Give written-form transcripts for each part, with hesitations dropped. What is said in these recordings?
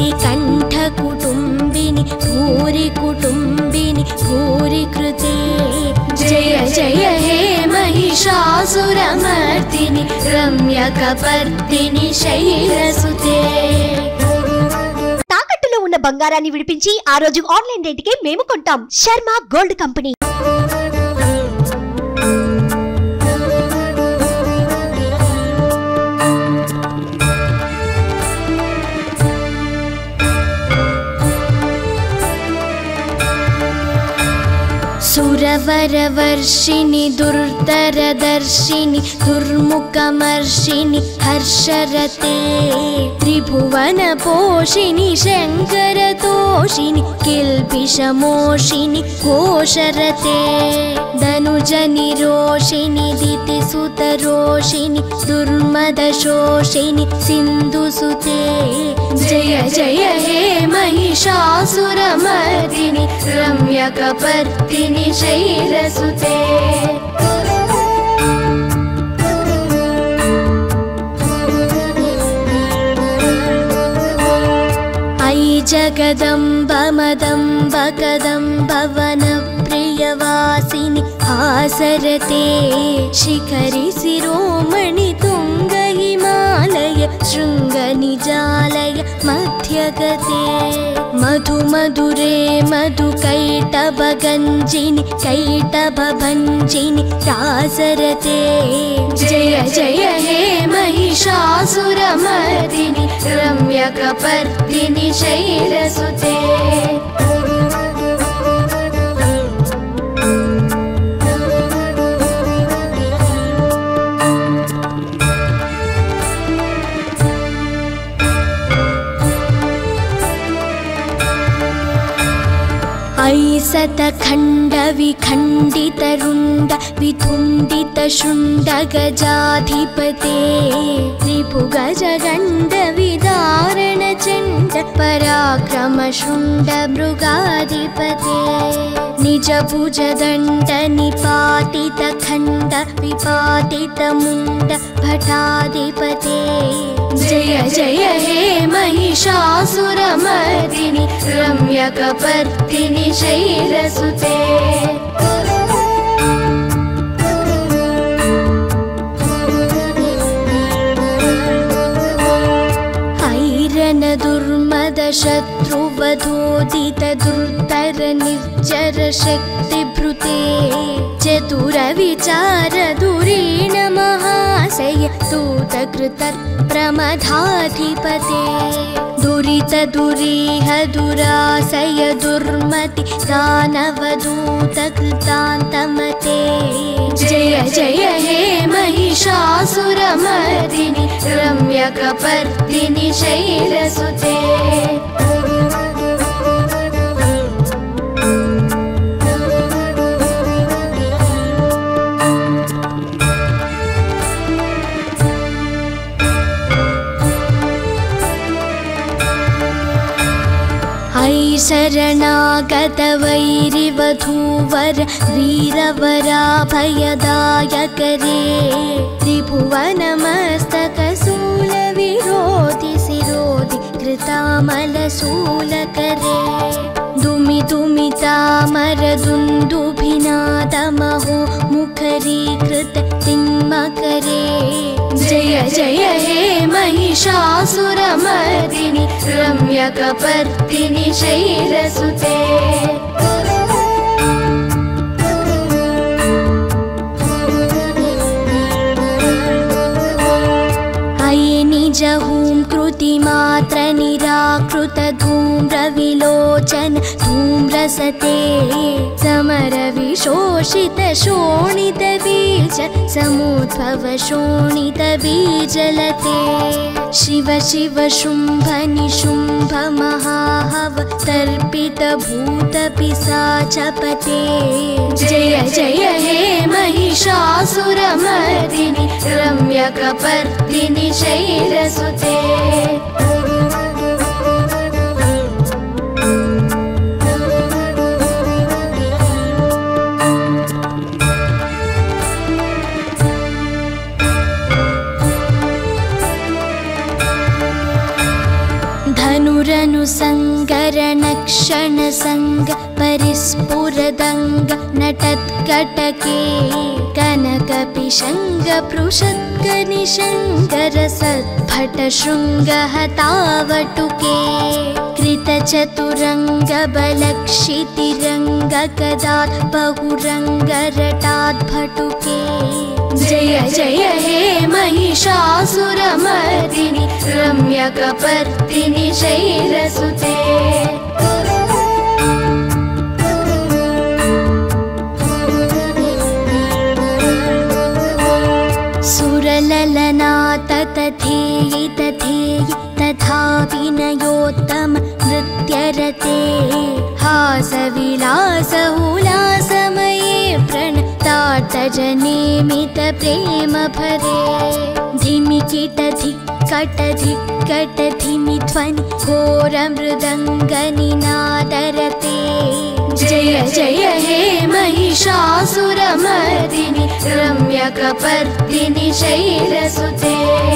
कंठकुटुम्बिनि भूरि कुटुम्बिनि भूरि कृते जय जय हे महिषासुरमर्दिनि रम्यकपर्दिनि शैलसुते। తాకట్టులో ఉన్న బంగారాన్ని విడిపించి ఆ రోజు ఆన్లైన్ రేటుకే మేము కొంటాం. Sharma gold company. सुरवरवर्षिणि दुर्धरदर्शिनि दुर्मुखमर्षिणि हर्षरते त्रिभुवनपोषिणि शङ्करतोषिणि किल्बिषमोषिणि घोषरते धनुजनिरोषिणि दितिसुतरोषिणि दुर्मदशोषिनि सिन्धुसुते जय जय हे महिषासुरमर्दिनि रम्यकपर्दिनि शैलसुते। अयि जगदम्ब मदम्ब कदम्ब वनप्रियवासिनि हासरते शिखरि शिरोमणि तुंग हिमालय शृङ्गनिजालय मध्यगते मधु मधुरे मधु कैटभगञ्जिनि कैटभभञ्जिनि रासरते जय जय हे महिषासुरमर्दिनि रम्यकपर्दिनि शैलसुते। ऐसतखण्ड विखण्डितरुण्ड वितुण्डित शुण्ड गजाधिपते रिपुगजगण्ड विदारण चण्ड पराक्रम शुण्ड मृगाधिपते निज भुजदण्ड निपातित खण्ड विपातित मुण्ड भटाधिपते जय जय हे महिषासुरमर्दिनि रम्यकपर्दिनि शैलसुते। हैरन दुर्मद शत्रुवधोदित दुर्धर निर्जर शक्तिभृते चतुर विचार दुरीण महाशय दूतकृत प्रमदाधिपते दुरित दुरीह दुराशय दुर्मति दानवदूत कृतान्तमते जय जय हे महिषासुरमर्दिनि रम्यकपर्दिनि शैलसुते। शरणागत वैरिवधूवर वीरवराभयदायकरे त्रिभुवनमस्तकशूल विरोधि शिरोधि कृतामलशूलकरे दुमि दुमितामर दुन्दुभिनादमहो मुखरीकृत तिन्मकरे जय जय हे महिषासुरमर्दिनि रम्यकपर्दिनि शैलसुते। अयि निज हूं कृतिमात्र निराकृत धूम्र विलोचन धूम्रसते समर विशोषित शोणित बीज समुद्भव शोणित बीजलते शिव शिव शुंभ निशुंभ महाहव तर्पित भूत पिशाचपते जय जय हे महिषासुरमर्दिनि रम्यकपर्दिनि शैलसुते। धनुरनुसङ्गरणक्षणसङ्ग परिस्फुरदङ्ग नटत्कटके कनकपिशङ्गपृषत्कनिशङ्गरसद्भटशृङ्गहतावटुके कृतचतुरङ्गबलक्षितिरङ्गकदात् बहुरङ्गरटाद्भटुके जय जय हे महिषासुरमर्दिनि रम्यकपर्दिनि शैलसुते सुरललना तथेयि तथेयि तथा विनयोत्तम नृत्यरते हासविलासहुलासमये प्रणतार्तजनेमित प्रेम भरे धिमिकिट धिक्कट धिक्कट धिमि ध्वनि घोरमृदङ्गनिनादरते जय जय हे महिषासुरमर्दिनि रम्यकपर्दिनि शैलसुते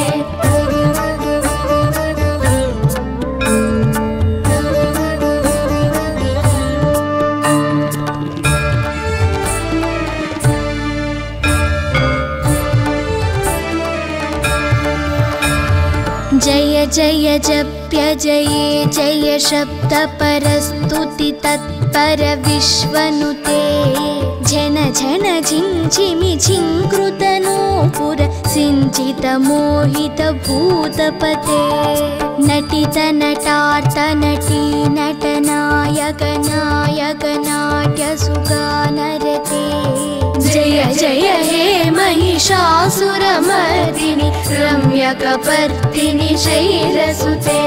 जय जय जप्य जये जय शब्द परस्तुति तत्पर विश्वनुते झन झन झिंझिमि झिंकृतनूपुर सिंचित मोहित भूतपते नटित नटार्त नटी नटनायक नायक नाट्य सुगानरते जय जय हे महिषासुरमर्दिनि रम्यकपर्दिनि शैलसुते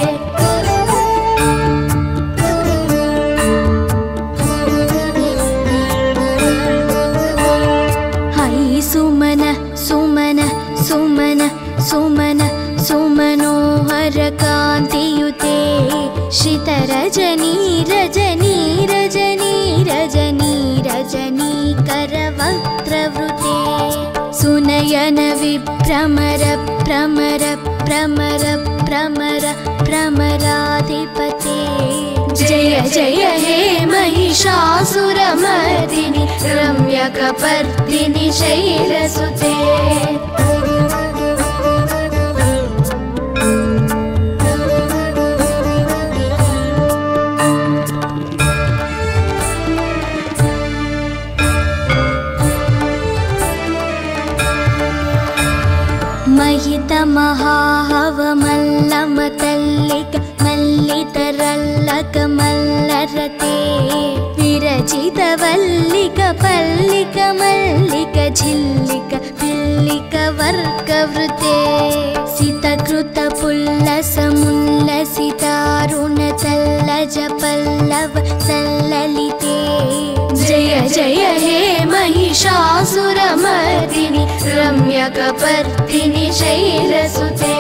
हरि सुमन सुमन सुमन सुमन सुमनोहर कान्तियुते श्रितरजनी रजनी रजनी रजनी रजनी करवक्त्रवृते सुनयन विभ्रमर भ्रमर भ्रमर भ्रमर भ्रमराधिपते जय जय हे महिषासुरमर्दिनि रम्यकपर्दिनि शैलसुते महित महाहवमल्लमतल्लिक मल्लितरल्लक मल्लरते विरचित वल्लिक पल्लिक मल्लिक झिल्लिक भिल्लिक वर्गवृते सितकृत पुल्लस मुल्लसितारुण तल्लज पल्लव सल्ललिते जय जय हे महिषासुरमर्दिनि रम्यकपर्दिनि शैलसुते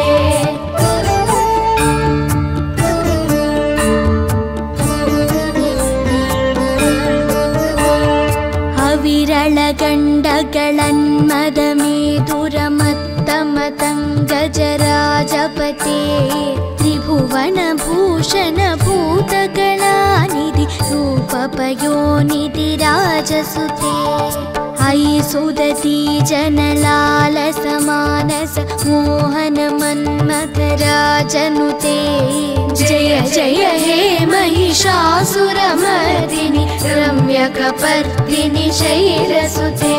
अविरलगण्डगळन्मदमेदुरमत्तमतङ्गजराजपते त्रिभुवनभूषण भूतकलानिधि रूपपयोनिधि राजसुते अयि सुदती जनलालस मानस मोहन मन्मथ राजनुते जय जय हे महिषासुरमर्दिनि रम्यकपर्दिनि शैलसुते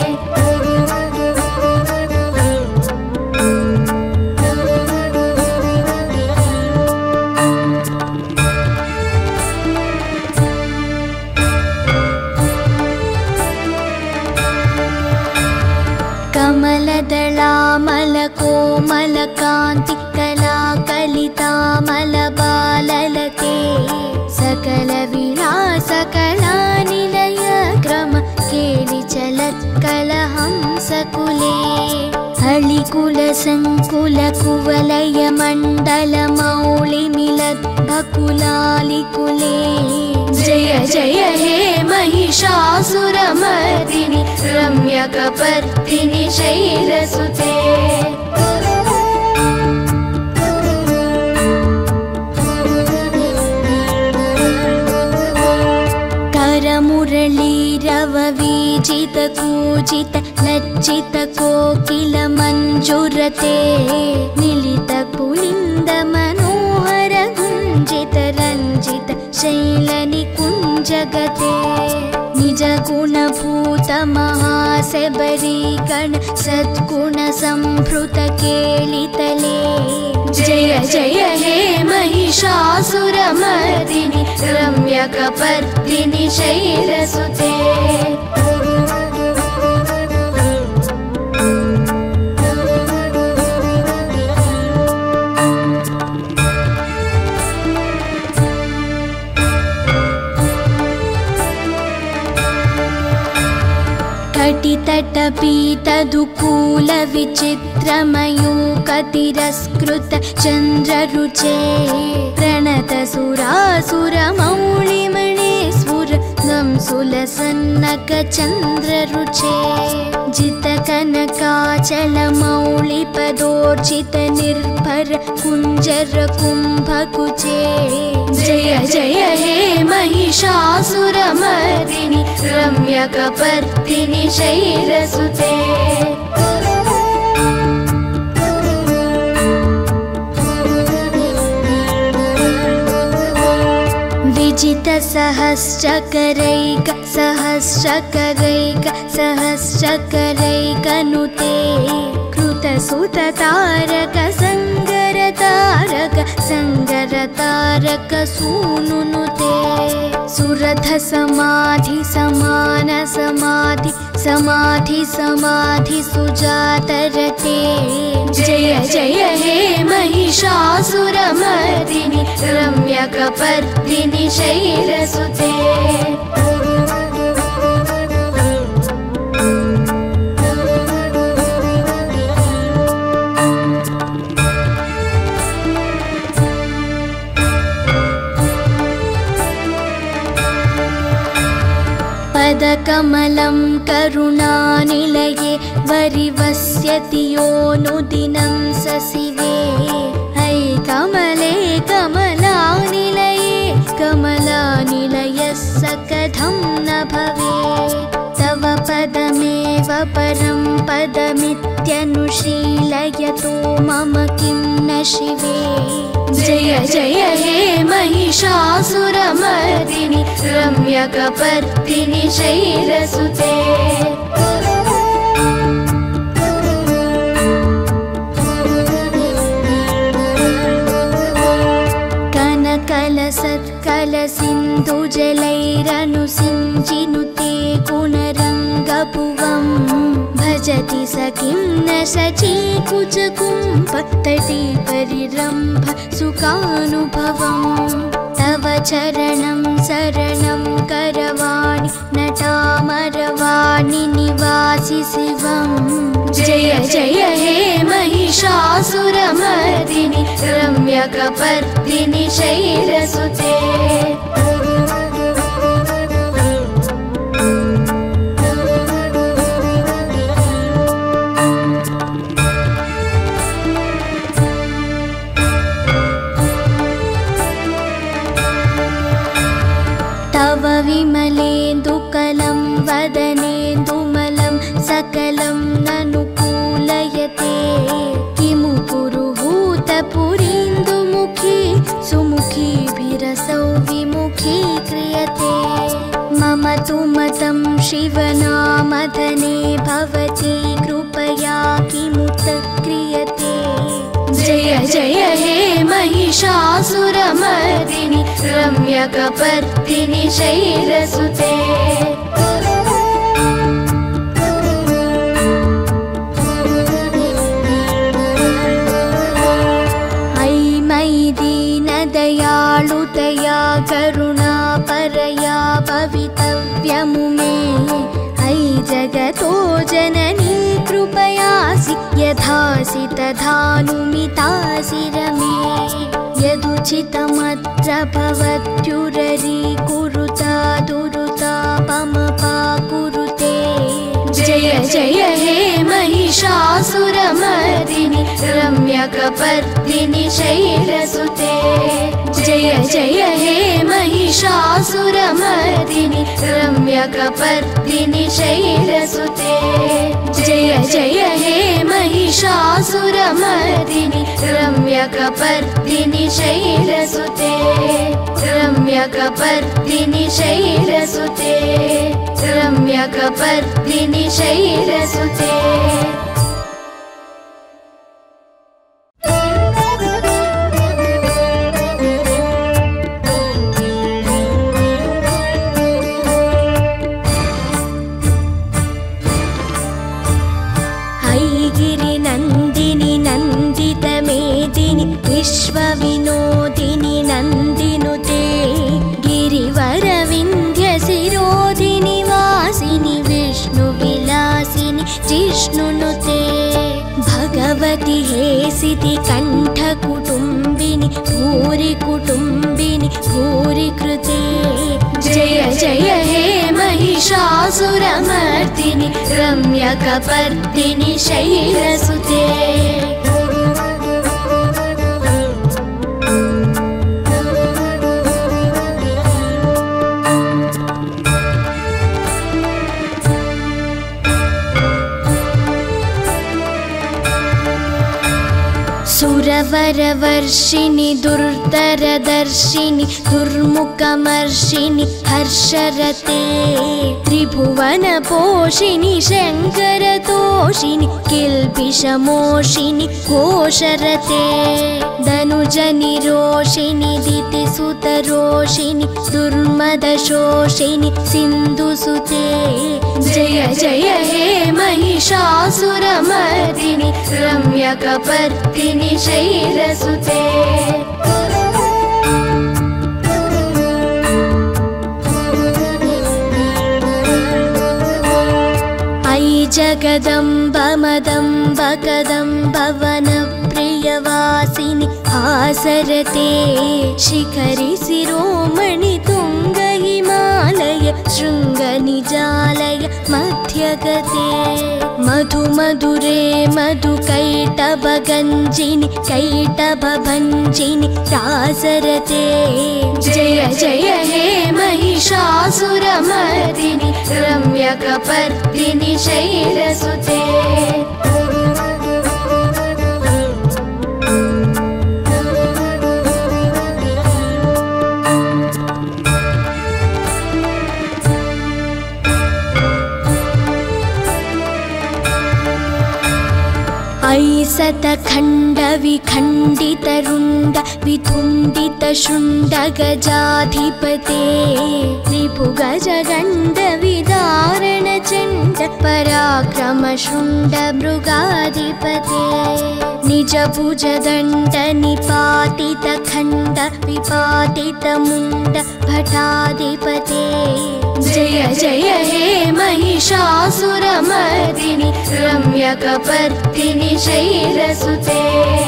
कमलदलामलकोमलकान्ति कलाकलितामलबाललते सकलविलासकलानिलय क्रम केलिचलत्कलहंसकुले हलिकुलसङ्कुलकुवलयमण्डलमौलिमिलद्भकुलालिकुले जय जय हे महिषासुरमर्दिनि रम्यकपर्दिनि शैलसुते रञ्जित कूजित लज्जित कोकिल मञ्जुरते निलित पुलिन्द मनोहर गुञ्जित रञ्जित शैलनिकुञ्जगते निज गुणभूत महाशबरीगण सद्गुण संभृत केलितले जय जय हे महिषासुरमर्दिनि रम्यकपर्दिनि शैलसुते कटितटपीतदुकूल विचित्रमयूकतिरस्कृत चन्द्ररुचे प्रणत सुरासुरमौलिमणेश्वर सुलसन्नक चन्द्ररुचे जितकनकाचलमौलिपदोर्जित निर्भर कुञ्जर कुम्भकुचे जय जय हे महिषासुरमर्दिनि रम्यकपर्दिनि शैलसुते विजित सहस्रकरैक सहस्रकरैक सहस्रकरैकनुते कृतसुततारक संगरतारक संगरतारक सूनुनुते सुरथ समाधि समान समाधि समाधि समाधि सुजातरते जय जय हे महिषासुरमर्दिनि रम्यकपर्दिनि शैलसुते पदकमलं करुणानिलये वरिवस्यति योऽनुदिनं सशिवे अयि कमले कमलानिलये कमलानिलयः स कथं न भवेत् तव पदमेव परं पदमित्यनुशीलयतो मम किं न शिवे जय जय हे महिषासुरमर्दिनि रम्यकपर्दिनि शैलसुते कनकलसत्कलसिन्धुजलैरनुसिञ्चिनुते गुणरङ्गभुवं भजति स किं न शचीकुचकुम्भतटी परिरम्भ सुखानुभवम् तव चरणं शरणं करवाणि नटामरवाणि निवासि शिवम् जय जय हे महिषासुरमर्दिनि रम्यकपर्दिनि शैलसुते तव विमलेन्दुकलं वदनेन्दुमलं सकलं ननुकूलयते किमु पुरुहूतपुरीन्दुमुखी सुमुखीभिरसौ विमुखी क्रियते मम तु मतं शिवनामधने भवती कृपया किमुत क्रियते जय जय हे महिषासुरमर्दिनि रम्यकपर्दिनि शैलसुते अयि मयि दीनदयालुतया करुणापरया भवितव्यमुमे अयि जगतो जननी कृपयासि यथासि तथानुमितासि रमे यदुचितमत्र भवत्युररी कुरुता दुरुतापमपा कुरुते जय जय हे महिषासुरमर्दिनि रम्यकपर्दिनि शैलसुते जय जय हे महिषासुरमर्दिनि रम्यकपर्दिनि शैलसुते जय जय हे महिषासुरमर्दिनि रम्यकपर्दिनि शैलसुते रम्यकपर्दिनि शैलसुते रम्यकपर्दिनि शैलसुते विश्वविनोदिनि नन्दिनुते गिरिवरविन्ध्यशिरोदिनि वासिनि विष्णुविलासिनि जिष्णुनुते भगवति हेसिति कण्ठकुटुम्बिनि भूरि कुटुम्बिनि भूरि कृते जय जय हे महिषासुरमर्दिनि रम्यकपर्दिनि शैलसुते सुरवरवर्षिणि दुर्धरदर्शिनि दुर्मुखमर्षिणि हर्षरते त्रिभुवनपोषिणि शङ्करतोषिणि किल्बिषमोषिनि घोषरते धनुजनिरोषिणि दितिसुतरोषिनि दुर्मदशोषिनि सिन्धुसुते जय जय हे महिषासुरमर्दिनि रम्यकपर्दिनि शैलसुते अयि जगदम्ब मदम्ब कदम्ब वनप्रियवासिनि आसरते शिखरि शिरोमणि तुङ्ग हिमालय शृङ्गनिजालय मध्यगते मधु मधुरे मधु कैटभगञ्जिनि कैटभभञ्जिनि रासरते जय जय हे महिषासुरमर्दिनि रम्यकपर्दिनि शैलसुते ऐसतखण्ड विखण्डितरुण्ड वितुण्डित शृण्ड गजाधिपते रिपुगजगण्ड विदारण चण्ड पराक्रम शृण्ड मृगाधिपते निज भुजदण्ड निपातित खण्ड विपातित मुण्ड भटाधिपते जय जय हे महिषासुरमर्दिनि रम्यकपर्दिनि शैलसुते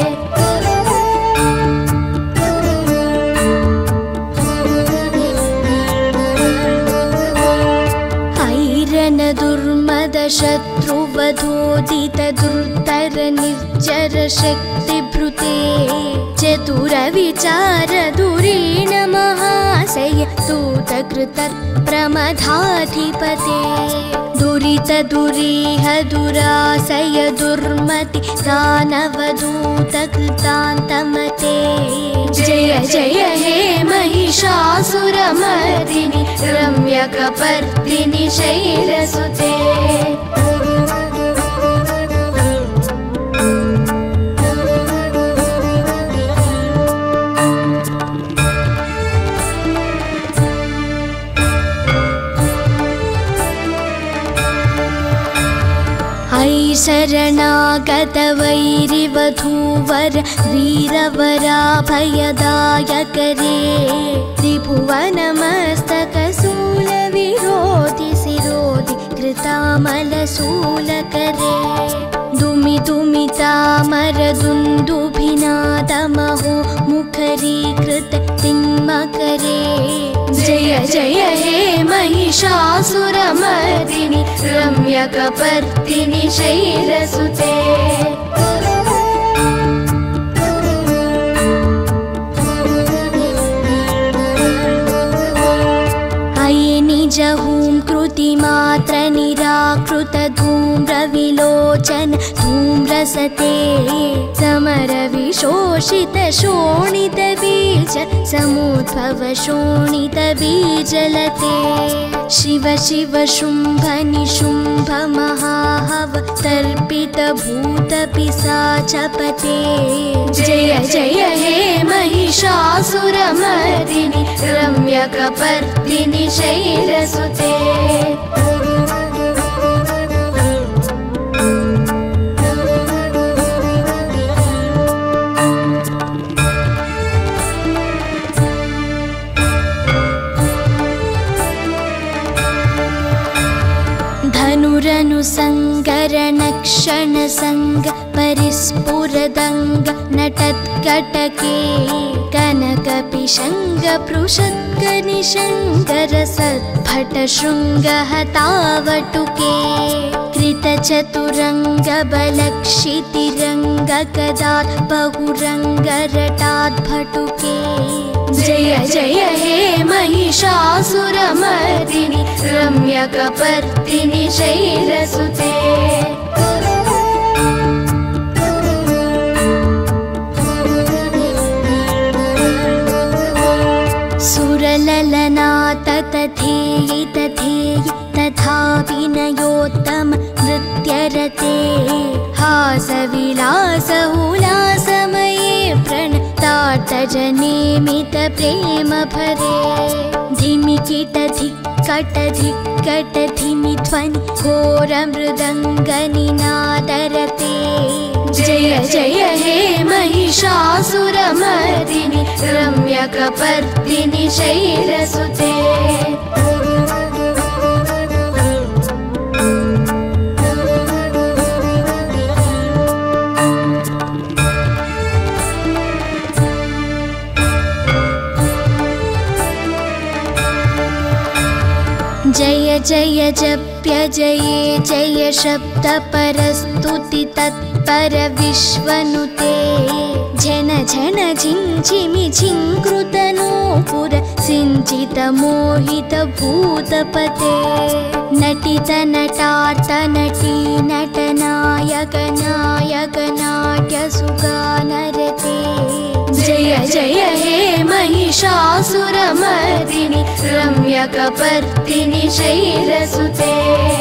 ऐरन दुर्मद शत्रुवधोदित दुर्धर निर्जर शक्तिभृते चतुर विचार दुरीण महाशय दूतकृत प्रमदाधिपते दुरित दुरीह दुराशय दुर्मति दानवदूत कृतान्तमते जय जय हे महिषासुरमर्दिनि रम्यकपर्दिनि शैलसुते शरणागत वैरिवधूवर वीरवराभयदायकरे त्रिभुवनमस्तकशूलविरोधि शिरोधि कृतामलशूलकरे दुमि दुमितामर दुन्दुभिनादमहो मुखरीकृत तिङ्मकरे जय जय हे महिषासुरमर्दिनि रम्यकपर्दिनि शैलसुते हूं कृतिमात्र निराकृत धूम्रविलोचन धूम्रसते समरविशोषित शोणित बीज समुद्भव शोणित बीजलते शिव शिव शुंभ निशुंभ महाहव तर्पित भूत पिशाचपते जय जय हे महिषासुरमर्दिनि रम्यकपर्दिनि शैलसुते धनुरनुसङ्गरणक्षणसङ्ग परिस्फुरदङ्ग नटत्कटके कनकपिशङ्ग पृषत्कनिशङ्गरसद्भटशृङ्गहतावटुके कृतचतुरङ्ग बलक्षितिरङ्ग गदात् बहुरङ्गरटाद्भटुके जय जय हे महिषासुरमर्दिनि रम्यकपर्दिनि शैलसुते सुरललनाथ तथेयि तथेयि तथापि नयोत्तम नृत्यरते हासविलासहुलासमये प्रणतार्थजनेमित प्रेम भरे धिमिकिट धिक्कट धिक्कट धिमि ध्वनि घोर मृदङ्गनिनादरते जय जय हे महिषासुरमर्दिनि रम्यकपर्दिनि शैलसुते जय जय जप्य जये जय शब्द परस्तुति तत्पर विश्वनुते झन झन झिंझिमि झिंकृत नूपुर सिंचित मोहित भूतपते नटित नटार्थ नटी नटनायक नायक नाट्य सुगानरते जय जय हे महिषासुरमर्दिनि रम्यकपर्दिनि शैलसुते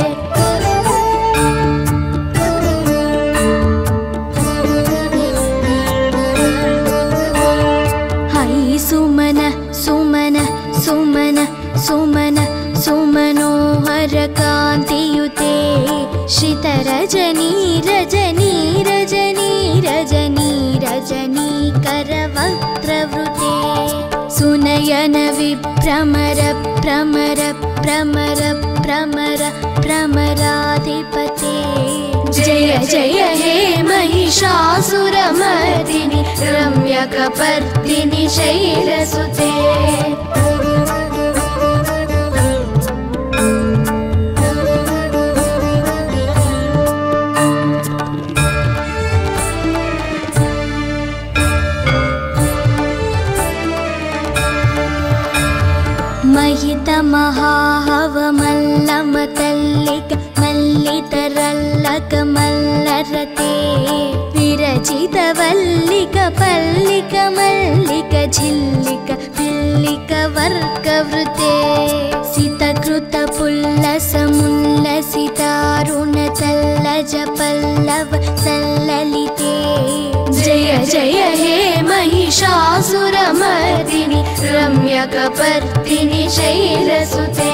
है सुमन सुमन सुमन सुमन सुमनोहर कान्तियुते श्रितरजनी रजनी रजनी रजनी रजनी करवक्त्रवृते सुनयन विभ्रमर भ्रमर भ्रमर भ्रमर भ्रमराधिपते जय जय हे महिषासुरमर्दिनि रम्यकपर्दिनि शैलसुते महित महाहव मल्लमतल्लिक मल्लितरल्लक मल्लरते विरचित वल्लिक पल्लिक मल्लिक झिल्लिक भिल्लिक वर्गवृते सितकृत पुल्लस मुल्लसितारुण तल्लज पल्लव सल्ललिते जय जय हे महिषासुरमर्दिनि रम्यकपर्दिनि शैलसुते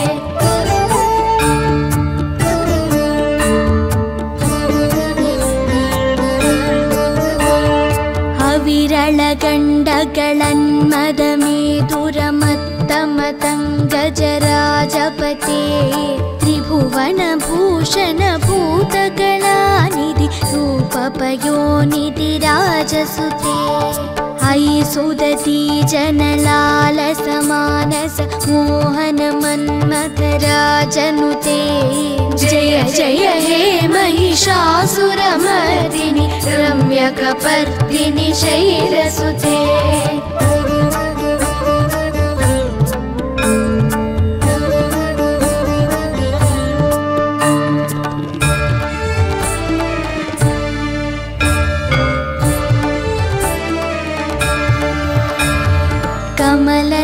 अविरलगण्डगळन्मदमेधुरमत्तमतङ्गजराजपते त्रिभुवनभूषण भूतगणानिधि रूपपयोनिधि राजसुते अयि सुदती जनलालस मानस मोहन मन्मथ राजनुते जय जय हे महिषासुरमर्दिनि रम्यकपर्दिनि शैलसुते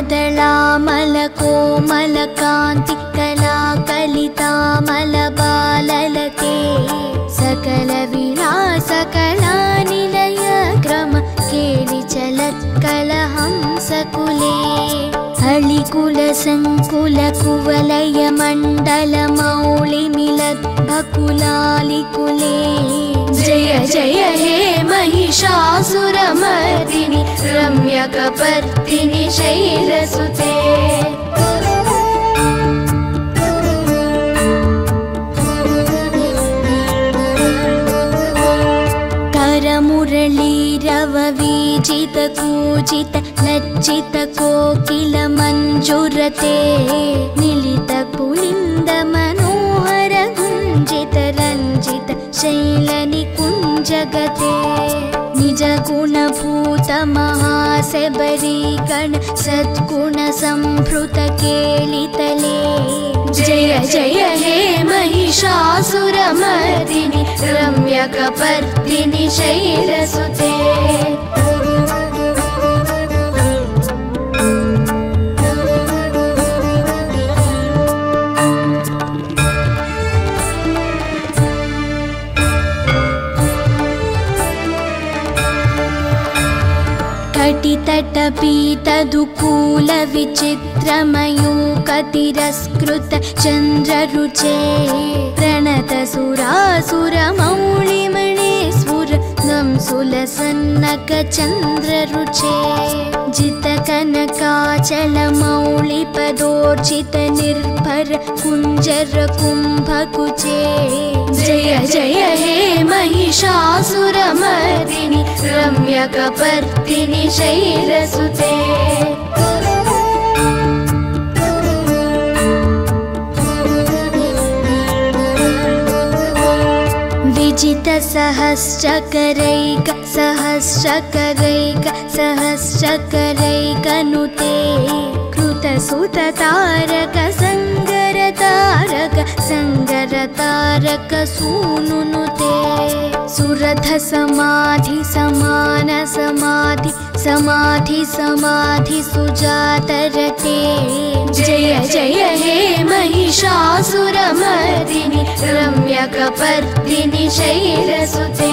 कदलामल कोमल कान्ति कला कलितामल बाललते सकल विलास कला निलय क्रम केलि चलत्कल हंसकुले हलिकुल संकुल कुवलय मंडल मौलि मिलत् भकुलालिकुले जय जय हे महिषासुरमर्दिनि रम्यकपर्दिनि शैलसुते करमुरलीरव वीजित कूजित लज्जित कोकिल मंजुरते मिलित पुलिंद मनोहर गुंजित रंजित शैल निकुंजगते निज गुण भूत महासेबरी गण सद्गुण संभृत केलितले जय जय हे महिषासुरमर्दिनि रम्यकपर्दिनि शैलसुते कटितटपीतदुकूल विचित्रमयूकतिरस्कृत चन्द्ररुचे प्रणत सुरासुरमौलिमणेस्फुर नंसुलसन्नक चन्द्ररुचे जित कनकाचल मौलिपदोर्जित निर्भर कुञ्जर कुम्भकुचे जय जय हे महिषासुरमर्दिनि रम्यकपर्दिनि शैलसुते विजित सहस्रकरैक सहस्रकरैक सहस्रकरैकनुते कृतसुत तारक संगर तारक संगर तारक सूनुनुते सुरथ समाधि समान समाधि समाधि समाधि सुजातरते जय जय हे महिषासुरमर्दिनि रम्यकपर्दिनि शैलसुते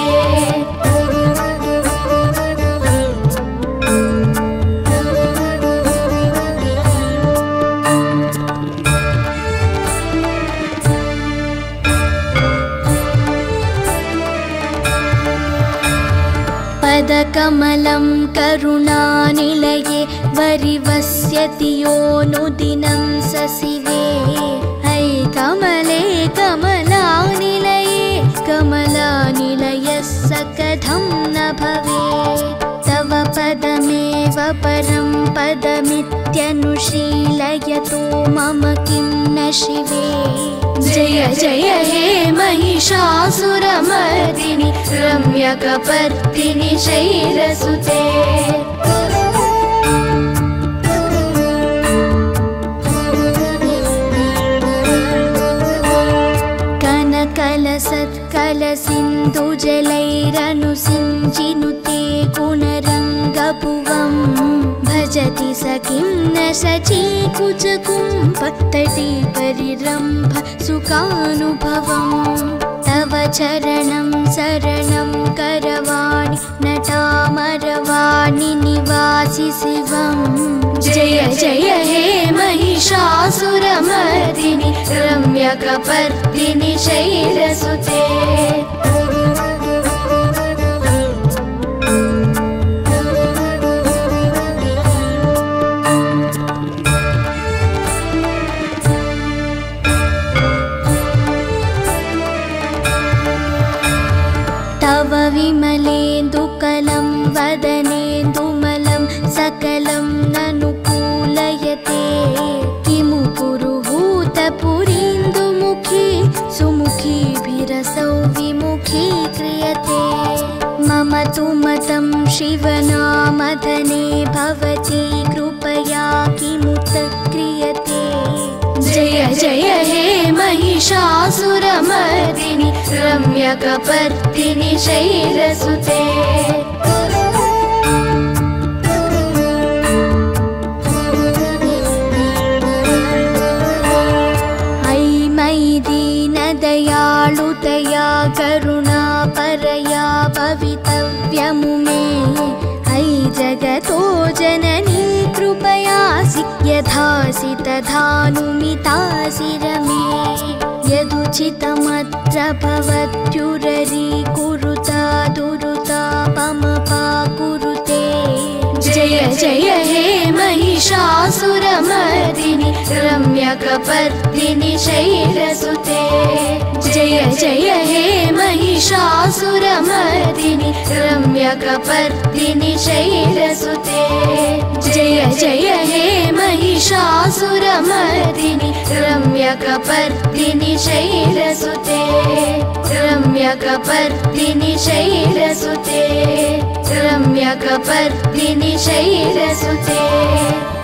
पदकमलं करुणानिलये वरिवस्यति योऽनुदिनं सशिवे अयि कमले कमलानिलये कमलानिलयः स कथं न भवेत् तव पदमेव परं पदमित्यनुशीलयतो मम किं न शिवे जय जय हे महिषासुरमर्दिनि रम्यकपर्दिनि शैलसुते कनकलसत्कलसिन्धुजलैरनुसिञ्चिनुते गुणरङ्गभुवम् भजति सखिं न शचीकुचकुम्भतटी परिरम्भ सुखानुभवम् तव चरणं शरणं करवाणि नटामरवाणि निवासि शिवम् जय जय हे महिषासुरमर्दिनि रम्यकपर्दिनि शैलसुते तव विमलेन्दुकलं वदनेन्दुमलं सकलं ननुकूलयते किमु पुरुहूतपुरीन्दुमुखी सुमुखीभिरसौ विमुखी क्रियते मम तु मतं शिवनामधने भवती कृपया किमुत क्रियते जय जय हे महिषासुरमर्दिनि रम्यकपर्दिनि शैलसुते मातया करुणा परया भवितव्यमुमे अयि जगतो जननी कृपयासि यथासि तथानुमितासि रमे यदुचितमत्र भवत्युररी कुरुता दुरुतापमपा कुरुते जय जय हे महिषासुरमर्दिनि रम्यकपर्दिनि शैलसुते जय जय हे महिषासुरमर्दिनि रम्यकपर्दिनि शैलसुते जय जय हे महिषासुरमर्दिनि रम्यकपर्दिनि शैलसुते रम्यकपर्दिनि शैलसुते रम्यकपर्दिनि शैलसुते